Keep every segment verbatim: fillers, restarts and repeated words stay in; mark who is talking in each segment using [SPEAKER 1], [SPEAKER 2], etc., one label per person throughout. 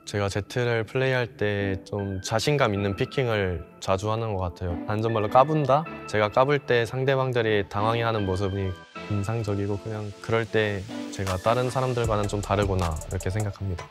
[SPEAKER 1] 제가 제트를 플레이할 때 좀 자신감 있는 피킹을 자주 하는 것 같아요. 안전말로 까분다? 제가 까불 때 상대방들이 당황해하는 모습이 인상적이고 그냥 그럴 때 제가 다른 사람들과는 좀 다르구나 이렇게 생각합니다.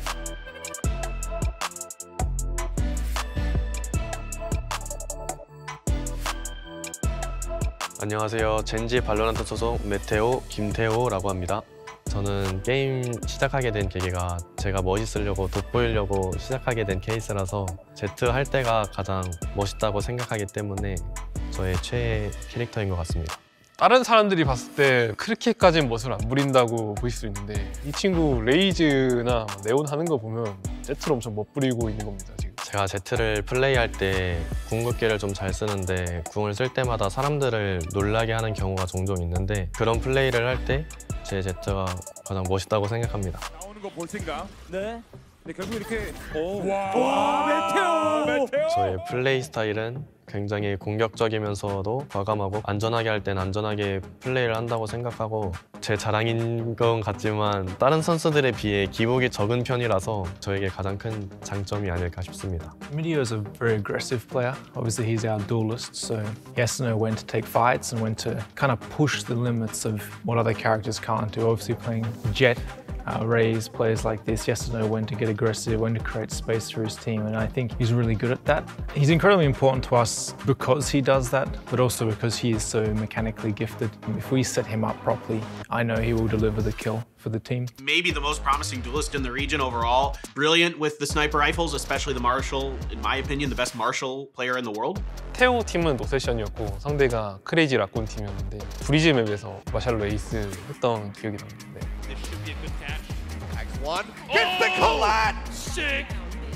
[SPEAKER 1] 안녕하세요. 젠지 발로란트 소속 메테오 김태호라고 합니다. 저는 게임 시작하게 된 계기가 제가 멋있으려고 돋보이려고 시작하게 된 케이스라서 제트 할 때가 가장 멋있다고 생각하기 때문에 저의 최애 캐릭터인 것 같습니다.
[SPEAKER 2] 다른 사람들이 봤을 때 그렇게까지는 멋을 안 부린다고 보일 수 있는데 이 친구 레이즈나 네온 하는 거 보면 제트로 엄청 멋부리고 있는 겁니다, 지금.
[SPEAKER 1] 제가 제트를 플레이할 때 궁극기를 좀 잘 쓰는데 궁을 쓸 때마다 사람들을 놀라게 하는 경우가 종종 있는데 그런 플레이를 할 때 제 제트가 가장 멋있다고 생각합니다.
[SPEAKER 3] 나오는 거 볼 생각. 네. 네, 결국 이렇게 오. 와, 와 메테오. 메테오.
[SPEAKER 1] 저의 플레이 스타일은 굉장히 공격적이면서도 과감하고 안전하게 할 땐 안전하게 플레이를 한다고 생각하고 제 자랑인 건 같지만 다른 선수들에 비해 기복이 적은 편이라서 저에게 가장 큰 장점이 아닐까 싶습니다.
[SPEAKER 4] Meteor is a very aggressive player. Obviously he's our duelist, so he has to know when to take fights and when to kind of push the limits of what other characters can't do. Obviously playing Jet, Uh, Raze, players like this, he has to know when to get aggressive, when to create space for his team, and I think he's really good at that. He's incredibly important to us because he does that, but also because he is so mechanically gifted. If we set him up properly, I know he will deliver the kill for the team.
[SPEAKER 5] Maybe the most promising duelist in the region overall. Brilliant with the sniper rifles, especially the Marshall, in my opinion, the best Marshall player in the world.
[SPEAKER 2] 태호 팀은 노세션이었고 상대가 크레이지 라쿤 팀이었는데 브리즈 맵에서 마샬로 에이스 했던 기억이 납니다. 네.
[SPEAKER 3] This should be a good catch. Tags one. Gets the collat. Sick.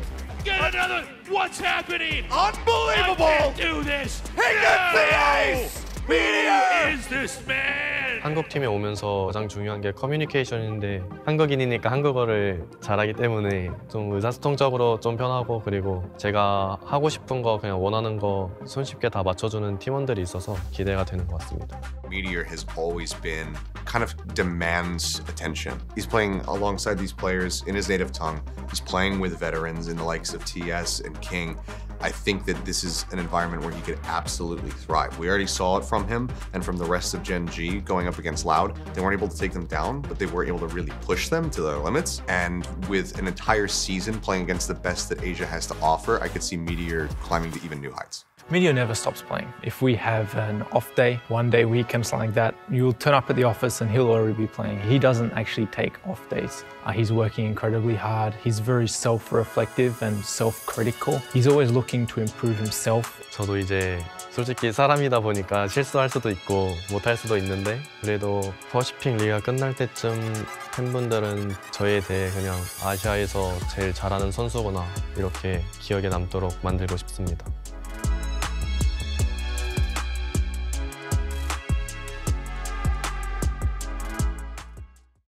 [SPEAKER 3] Get another. What's happening? Unbelievable. I can't do this. He gets the ace. Meteor. Who is this man?
[SPEAKER 1] 한국 팀에 오면서 가장 중요한 게 커뮤니케이션인데 한국인이니까 한국어를 잘하기 때문에 좀 의사소통적으로 좀 편하고 그리고 제가 하고 싶은 거 그냥 원하는 거 손쉽게 다 맞춰주는 팀원들이 있어서 기대가 되는 것 같습니다.
[SPEAKER 6] Meteor has always been kind of demands attention. He's playing alongside these players in his native tongue. He's playing with veterans in the likes of T S and King. I think that this is an environment where he could absolutely thrive. We already saw it from him and from the rest of Gen G going up against Loud. They weren't able to take them down, but they were able to really push them to their limits. And with an entire season playing against the best that Asia has to offer, I could see Meteor climbing to even new heights.
[SPEAKER 4] Meteor never stops playing. If we have an off day, one day weekend, something like that, you'll turn up at the office and he'll already be playing. He doesn't actually take off days. Uh, he's working incredibly hard. He's very self-reflective and self-critical. He's always looking to improve himself.
[SPEAKER 1] 저도 이제 솔직히 사람이다 보니까 실수할 수도 있고 못할 수도 있는데 그래도 퍼시픽 리가 끝날 때쯤 팬분들은 저에 대해 그냥 아시아에서 제일 잘하는 선수구나 이렇게 기억에 남도록 만들고 싶습니다.